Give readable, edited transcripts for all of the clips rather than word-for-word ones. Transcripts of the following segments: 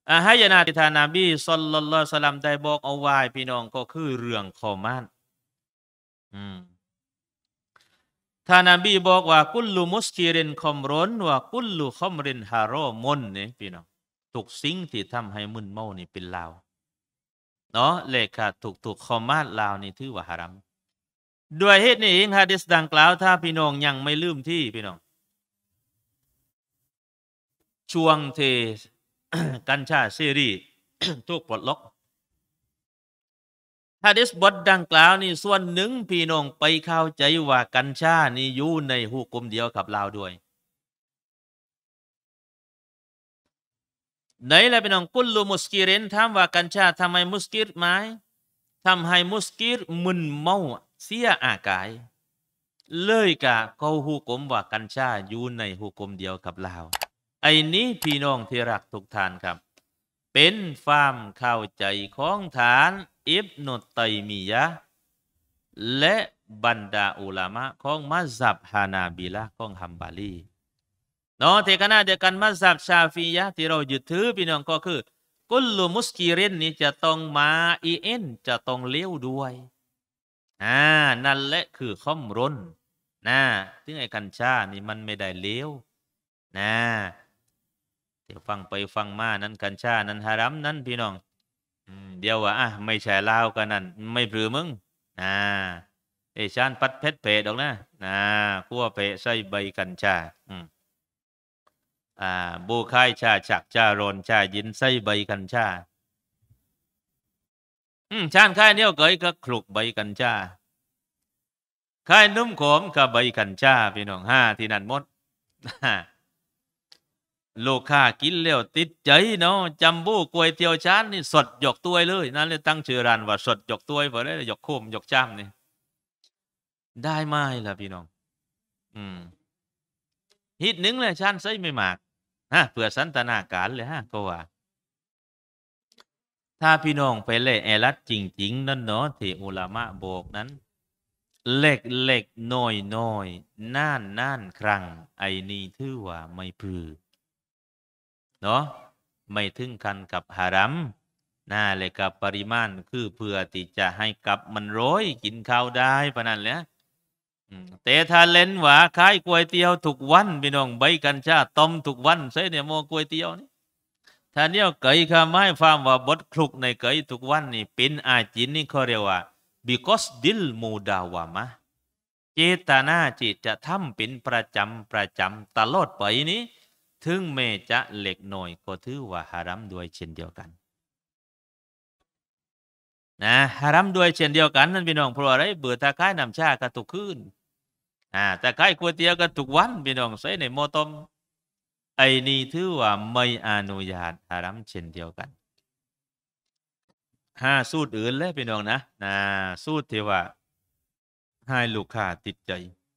ให้ยานาติธานาบีศ็อลลัลลอฮุอะลัยฮิวะซัลลัมได้บอกเอาไว้พี่น้องก็คือเรื่องขอมานอืมท่านนบีบอกว่ากุลลุมุสกิรินคอมรอนว่ากุลลุคอมรินฮารอมนนี่พี่น้องทุกสิ่งที่ทำให้มึนเมานี่เป็นลาวเนาะเลขาถูกคอมานลาวนี่ถือว่าฮารัมด้วยเหตุนี้เองฮะดิษดังกล่าวถ้าพี่น้องยังไม่ลืมที่พี่น้องช่วงเทกัญชาเสรีถูกปลดล็อกฮะดิษบทดังกล่าวนี่ส่วนหนึ่งพี่น้องไปเข้าใจว่ากัญชานี่อยู่ในหุกมเดียวกับลาวด้วยไหนล่ะพี่น้องกุลลุมุสกิรินถามว่ากัญชาทำไมมุสกิรไหมทำให้มุสกิรมึนเมาเสียอากายเลยกะเขาหุกมว่ากัญชาอยู่ในหุกมเดียวกับลาวไอ้นี้พี่น้องที่รักทุกท่านครับเป็นความเข้าใจของฐานอิบนุตัยมียะห์และบรรดาอุลามะของมัซฮับฮานาบิละของฮัมบาลีเนาะที่ขณะเดียวกันมัซฮับชาฟียะห์ที่เรายึดถือพี่น้องก็คือกุลลุมุสกิรินนี่จะต้องมาอีเอ็นจะต้องเลี้ยวด้วยนั่นแหละคือข้อมรุนนะถึงไอ้กัญชานี่มันไม่ได้เลี้ยวนะเดี๋ยวฟังไปฟังมานั้นกัญชานั้นฮารัมนั้นพี่น้องเดี๋ยวว่าไม่ใช่ลาวกันนั่นไม่ปรือมึงนะชานปัดเพชรเพดอกนะขั้วเพใส่ใบกัญชาบูคายชาฉักชาโรนชายินใส่ใบกัญชาชานค่ายเนี่ยเกยก็คลุกใบกัญชาค่ายนุ่มขมกับใบกัญชาพี่น้องที่นั่นหมดลูกค้ากินแล้วติดใจเนาะจำบูกวยเตียวชานนี่สดหยกตัวเลยนั่นเลยตั้งชื่อร้านว่าสดหยกตัวเพราะได้หยกโคมหยกจ้ำนี่ได้ไหมล่ะพี่น้องฮิตหนึ่งเลยชานใส่ไม่มากเพื่อสันตนาการเลยก็ว่าถ้าพี่น้องไปเล่แอลัดจริงๆนั่นเนาะที่อุลามะบอกนั้นเล็กเล็กน้อยน้อยน่านครั้งไอ้นี่ถือว่าไม่พือเนาะไม่ถึงกันกับฮารัมเลยกับปริมาณคือเพื่อที่จะให้กับมันร้อยกินข้าวได้ปะนั้นแหละแต่ถ้าเล่นว่าขายก๋วยเตี๋ยวทุกวันพี่น้องใบกัญชาต้มทุกวันใช่เนี่ยโมก๋วยเตี๋ยวนี่ถ้าเนี่ยเกยข้าไม้ฟาร์มว่าบดคลุกในเกยทุกวันนี่เป็นอาจินนี่เขาเรียกว่า because ดิลมูดาวามะเจตนาจิตจะทำเป็นประจำตลอดไปนี้ถึงแม้จะเล็กน้อยก็ถือว่าฮารัมด้วยเช่นเดียวกันฮารัมด้วยเช่นเดียวกันนั่นพี่น้องเพราะอะไรเบื่อตาค่ายน้ำชาก็ตุกขึ้นแต่ค่ายก๋วยเตี๋ยวก็ทุกวันพี่น้องใส่ในโมตมไอ้นี่ถือว่าไม่อนุญาตฮารัมเช่นเดียวกันสูตรอื่นเลยพี่น้องนะสูตรที่ว่าให้ลูกค้าติดใจ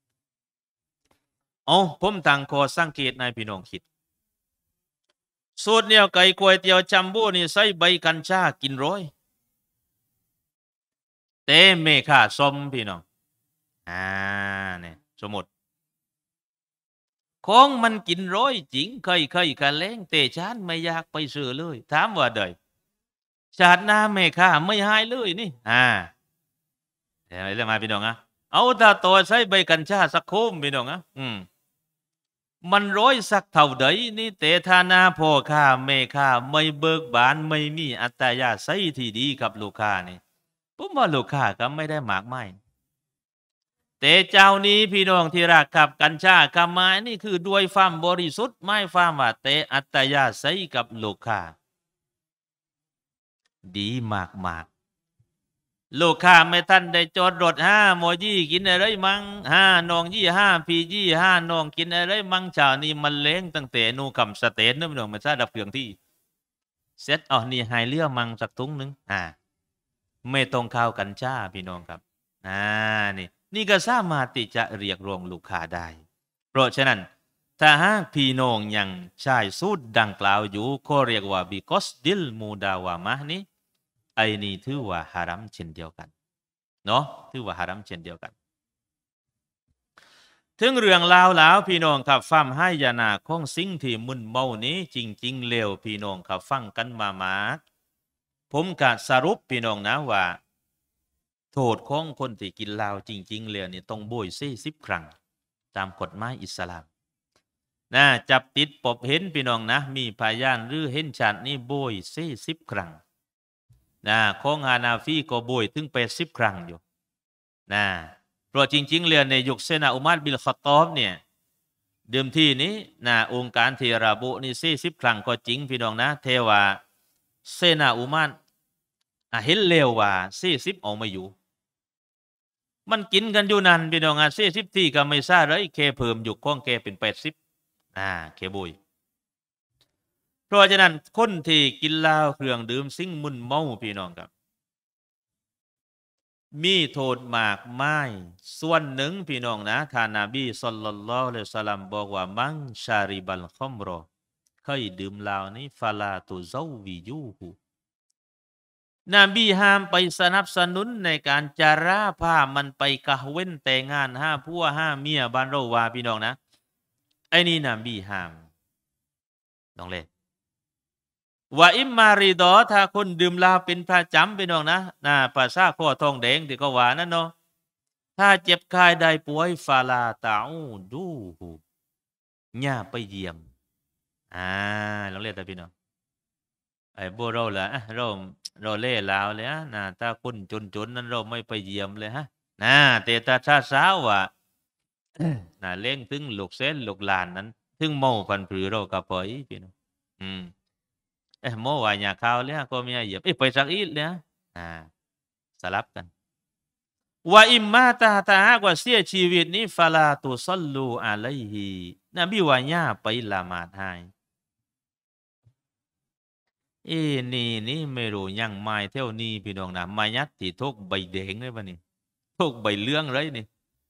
ผมตั้งข้อสังเกตในพี่น้องคิดสูตรเนี่ยไก่ก๋วยเตี๋ยวจัมโบ้นี่ใส่ใบกัญชากินร้อยเต้เมฆาส้มพี่น้องเนี่ยสมมติของมันกินร้อยจริงเคยกันแล้งเตชานไม่อยากไปซื้อเลยถามว่าเดยชาติหน้าเมฆาไม่หายเลยนี่เห็นไหมเรื่องมาพี่น้องเอาแต่ตัวใส่ใบกัญชาสักโคมพี่น้องมันร้อยสักเท่าใดนี่เตธานาพ่อข้าแม่ข้าไม่เบิกบานไม่มีอัตยาศัยที่ดีกับลูกค้านี่ผมว่าลูกค้าก็ไม่ได้หมากไม่แต่เจ้านี้พี่น้องที่รักกับกัญชากำมานี่คือด้วยความบริสุทธิ์ไม่ความว่าเตอัตยาศัยกับลูกค้าดีมากลูกค้าไม่ทันได้จอดรถโมยี่กินอะไรมั่งน้องยี่พี่ยี่น้องกินอะไรมั่งชานี่มันเล้งตั้งแต่นูคำสเตนนั่นพี่น้องมันซาดับเครื่องที่เซ็ตนี่หายเรื่องมั่งสักทุงนึงไม่ตรงข้าวกัญชาพี่น้องครับนี่ก็สามารถที่จะเรียกรองลูกค้าได้เพราะฉะนั้นถ้าหากพี่น้องยังใช้สูตรดังกล่าวอยู่ก็เรียกว่า because ดิลมูดาวามะนี้ไอ้นี่ถือว่าฮารัมเช่นเดียวกันเนาะถือว่าฮารัมเช่นเดียวกันถึงเรื่องราวแล้วพี่น้องครับฟังให้ยานาของสิ่งที่มึนเมานี้จริงๆเร็วพี่น้องครับฟังกันมามากผมกะสรุปพี่น้องนะว่าโทษของคนที่กินเหล้าจริงๆเลยนี่ต้องโบย40 ครั้งตามกฎหมายอิสลามนะจับติดปบเห็นพี่น้องนะมีพยานหรือเห็นชัดนี่โบย40 ครั้งนะของฮานาฟีก็โบยถึง80 ครั้งอยู่นะเพราะจริงๆเลยในยุคเซนาอุมัรบิลคอตอบเนี่ยเดิมทีนี้นะองค์การที่ระบุนี่40 ครั้งก็จริงพี่น้องนะเทว่าเซนาอุมัรเห็นเลวว่า40เอาไม่อยู่มันกินกันอยู่นั่นพี่น้อง40ที่ก็ไม่ทราบเลยเคเพิ่มอยู่ของแกเป็น80เคบุยเพราะฉะนั้นคนที่กินเหล้าเครื่องดื่มสิ่งมึนเมาพี่น้องครับมีโทษมากมายส่วนหนึ่งพี่น้องนะท่านนบีศ็อลลัลลอฮุอะลัยฮิวะซัลลัมบอกว่ามังชาริบัลคอมรอเคยดื่มเหล้านี้ฟาลาตุซาวิยูฮูนบีห้ามไปสนับสนุนในการจาราพามันไปกะเว้นแต่งงานผัวเมียบ้านเราว่าพี่น้องนะไอ้นี่นบีห้ามน้องเล่ว่าอิมมาริดอถ้าคนดื่มเหล้าเป็นประจำพี่น้องนะภาษาข้อทองแดงที่เขาว่านั่นเนาะถ้าเจ็บคายได้ป่วยฟาลาตาอูดูหูย่าไปเยี่ยมน้องเล่แต่พี่น้องไอ้โบเราเหรอเราเล่ลาวเลยนะถ้าคนจนนั้นเราไม่ไปเยี่ยมเลยแต่ถ้าสาวว่าเล่งถึงลูกเส้นลูกหลานนั้นถึงเมาพันผือเราก็ปล่อยพี่น้องโมว่าอย่าข่าวเลยก็ไม่เหยียบไปสักอีกเลยสลับกันว่าอิมมาตาหากว่าเสียชีวิตนี้ฟาลาตุซัลลูอะลัยฮินบีว่าย่าไปละหมาดให้นี่ไม่รู้ยังไม่เท่านี้พี่น้องนะมายัดที่ทุกใบแดงเลยปะนี่ทุกใบเลื่องเลยนี่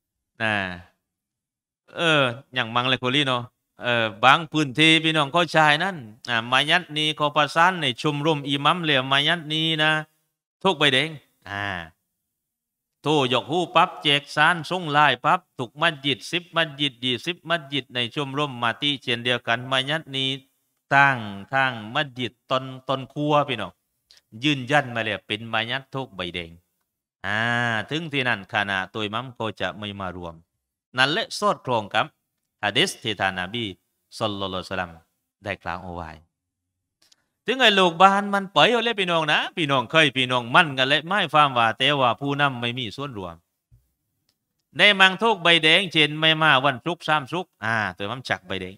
อย่างมังเลยโคลีเนาะบางพื้นที่พี่น้องเขาชายนั่นมายัดนี้เขาประสานในชุมรมอิมัมเลยมายัดนี้นะทุกใบแดงโตยกหูปั๊บแจกสารส่งลายปั๊บถูกมัสยิด10 มัสยิด20 มัสยิดในชมรมมาตีเช่นเดียวกันมายัดนี้ตั้งทางมัสยิดตนครัวพี่น้องยืนยันมาเลยเป็นมายัดทุกใบแดงถึงที่นั่นขณะตัวมัมก็จะไม่มารวมนั่นแหละสอดคล้องกับหะดีษที่ท่านนบีศ็อลลัลลอฮุอะลัยฮิวะซัลลัมได้กล่าวเอาไว้ถึงไอ้ลูกบ้านมันไปเอาเลยพี่น้องนะพี่น้องเคยพี่น้องมั่นกันเลยไม่ฟังว่าแต่ว่าผู้นำไม่มีส่วนรวมในมังทุกใบแดงเช่นไม่มาวันศุกร์3 ศุกร์ตัวมันจักใบแดง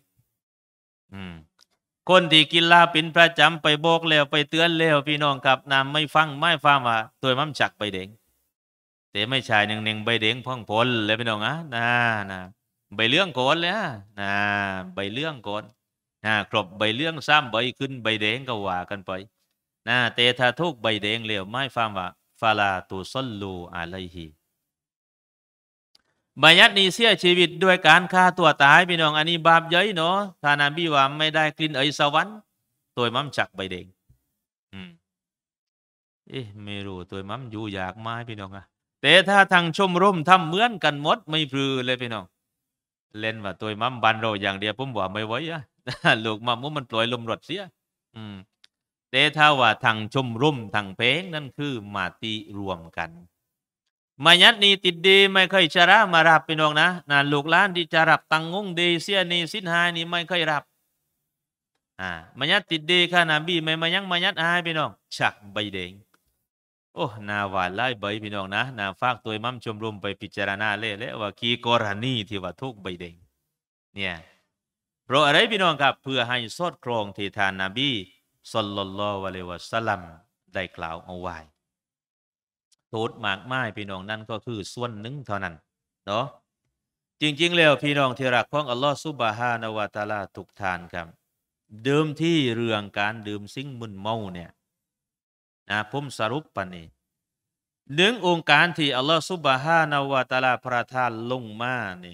คนที่กินเหล้าเป็นประจำไปบอกแล้วไปเตือนแล้วพี่น้องครับไม่ฟังว่าตัวมันจักใบแดงแต่ไม่ใช่หนึ่งใบแดงพ่องผลเลยพี่น้องใบเรื่องโกนเลยใบเรื่องโกนครบใบเรื่อง3 ใบขึ้นใบแดงก็ว่ากันไปแต่ถ้าทุกใบแดงแล้วไม่ฟังว่าฟาลาตุซัลลูอะลัยฮิบัญญัตินี้เสียชีวิตด้วยการฆ่าตัวตายพี่น้องอันนี้บาปใหญ่เนาะท่านนบีว่าไม่ได้กลิ่นสวรรค์ตัวมัมจักใบแดงไม่รู้ตัวมัมอยู่อยากมาพี่น้องแต่ถ้าทางชมรมทำเหมือนกันหมดไม่พลือเลยพี่น้องเล่นว่าตัวมัมบันเราอย่างเดียวผมว่าไม่ไหวลูกมัมมันปล่อยลมรถเสียแต่ถ้าว่าทางชมรมทางเพลงนั่นคือมาตีรวมกันมายัดนี้ติดดีไม่เคยจะรับมารับพี่น้องนะลูกหลานที่จะรับตังงงดีเสียนี่สินหายนี่ไม่เคยรับมายัดติดดีค่ะนบีไม่มายังมายัดหายพี่น้องฉักใบแดงโอ้นาหวานไล่ใบพี่น้องนะฝากตัวมั่มชมรมไปพิจารณาเล่ว่ากีกรณีที่ว่าทุกใบแดงเนี่ยเพราะอะไรพี่น้องครับเพื่อให้สอดคล้องที่ท่านนบีศ็อลลัลลอฮุอะลัยฮิวะซัลลัมได้กล่าวเอาไว้โทษมากมายพี่น้องนั่นก็คือส่วนหนึ่งเท่านั้นเนาะจริงๆแล้วพี่น้องที่รักของอัลลอฮฺซุบฮานะฮูวะตะอาลาทุกท่านครับเดิมที่เรื่องการดื่มสิ่งมึนเมาเนี่ยผมสรุปปะนี่หนึ่งองค์การที่อัลลอฮฺซุบฮานะฮูวะตะอาลาประทานลงมานี่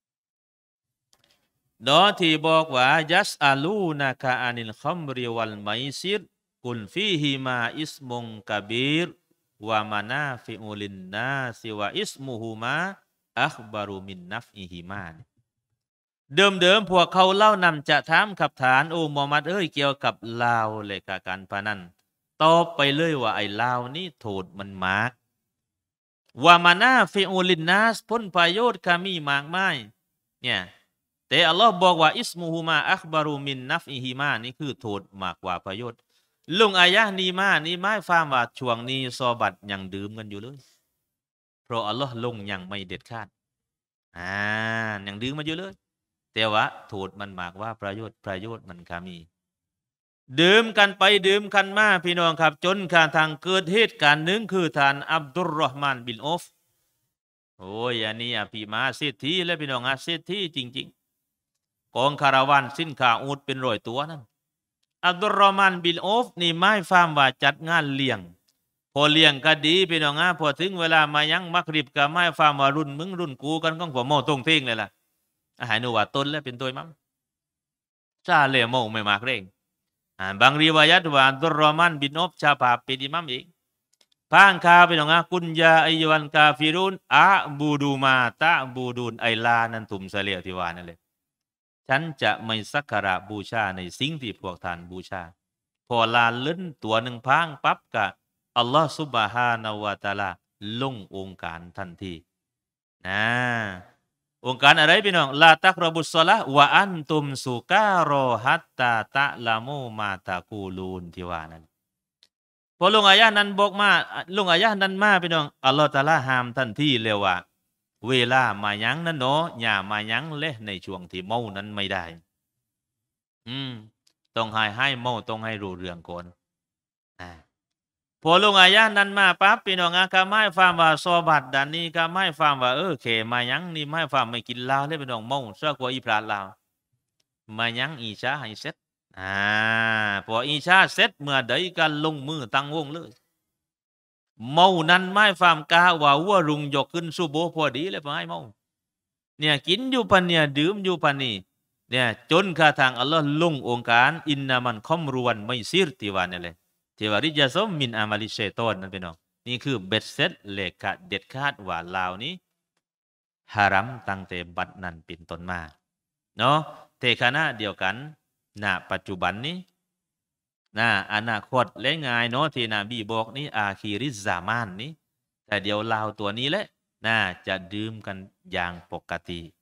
ที่บอกว่ายัสอาลูนะกะอานิลคัมริวัลไมซิรกุลฟีฮิมาอิสมุงกะบีรวามานาฟิอุลินนาซิวะอิสมุฮุมาอัคบารุมินนัฟอิฮิมาเดิมพวกเขาเล่านำจะถามขับฐานโอ้มูฮัมหมัดเกี่ยวกับลาวเลยกับการพนันตอบไปเลยว่าไอ้ลาวนี่โทษมันมากว่ามานาฟิอูลินนัสพ้นประโยชน์ก็มีมากมายเนี่ยแต่อัลลอฮ์บอกว่าอิสมูฮูมาอัคบารุมินนัฟอิฮิมานี่คือโทษมากกว่าประโยชน์ลงอายะนี้มานี่หมายความว่าช่วงนี้ซอบัตยังดื่มกันอยู่เลยเพราะอัลลอฮ์ลงยังไม่เด็ดขาดยังดื่มมาอยู่เลยแต่ว่าโทษมันมากว่าประโยชน์มันก็มีดื่มกันไปดื่มกันมาพี่น้องครับจนกระทั่งเกิดเหตุการณ์หนึ่งคือท่านอับดุลรอห์มานบินออฟโอ้ยอันนี้พี่มาเศรษฐีและพี่น้องเศรษฐีจริงๆกองคาราวานสินค้าอูฐเป็นร้อยตัวนั่นอับดุลรอห์มานบินออฟนี่ไม่ฟาร์มว่าจัดงานเลี้ยงพอเลี้ยงก็ดีพี่น้องพอถึงเวลามายังมักริบก็ไม่ฟาร์มว่ารุ่นมึงรุ่นกูกันก็ผมโม่ตรงเท่งเลยล่ะหายหนูว่าต้นแล้วเป็นตัวมั้งซาเลโมไม่มากเร่งบางรีวายัตว่าอับดุลรอห์มานบินออฟชาบาเป็นอิหมัมอีกพังคาพี่น้องกุญยาอายุวันกาฟิรุนอะบูดูมาตะบูดูนไอลานันตุมเสลียที่ว่านั่นเลยฉันจะไม่สักการะบูชาในสิ่งที่พวกท่านบูชาพอลาเล่นตัวหนึ่งพังปั๊บกะอัลลอฮฺซุบฮานาวะตะลาลงองค์การทันทีองค์การอะไรพี่น้องลาตักรบุสซอละวะอันตุมสุการอฮัตตาตะละโมมาตะกูลูนที่ว่านั้นพอลงอายะนั้นบอกมาลงอายะนั้นมาพี่น้องอัลลอฮฺตะลาห้ามทันทีเลยว่าเวลามายังนั้นเนาะอย่ามายังเลยในช่วงที่เมานั้นไม่ได้ต้องให้เมาต้องให้รู้เรื่องก่อนพอลงอายะนั้นมาปั๊บพี่น้องก็ไม่ฟาร์มว่าซอบัดดันนี้ก็ไม่ฟาร์มว่าเขมายังนี่ไม่ฟาร์มไม่กินเหล้าเลยพี่น้องเมาเสื้อกว่าอีพลาดเหล้ามายังอีชาให้เสร็จพออีชาเสร็จเมื่อใดกันลงมือตั้งวงเลยเมานั้นไม่ฟาร์มกาว่าวัวรุงยกขึ้นซูโบพอดีเลยพอให้เมาเนี่ยกินอยู่ปันเนี่ยดื่มอยู่ปันนี่เนี่ยจนกระทั่งอัลลอฮ์ลงองค์การอินนามันคอมรวนไม่ซิรติวานนี่เลยที่ว่าริยาซอมมินอามาลิเชตอนนั่นเป็นน้องนี่คือเบ็ดเสร็จเลขเด็ดขาดว่าลาวนี้ฮารัมตั้งแต่บัดนั้นเป็นต้นมาเนาะแต่ขณะเดียวกันณปัจจุบันนี้อนาคตและง่ายเนาะที่นบีบอกนี่อาคีริซามานนี้แต่เดี๋ยวลาวตัวนี้แหละจะดื่มกันอย่างปกติ